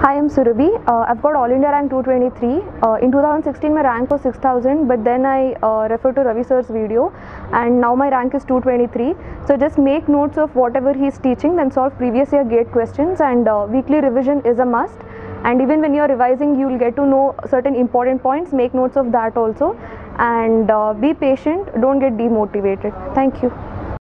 Hi, I'm Surabhi. I've got All India rank 223. In 2016 my rank was 6000, but then I referred to Ravi sir's video and now my rank is 223. So just make notes of whatever he's teaching, then solve previous year gate questions, and weekly revision is a must. And even when you're revising, you'll get to know certain important points. Make notes of that also, and be patient, don't get demotivated. Thank you.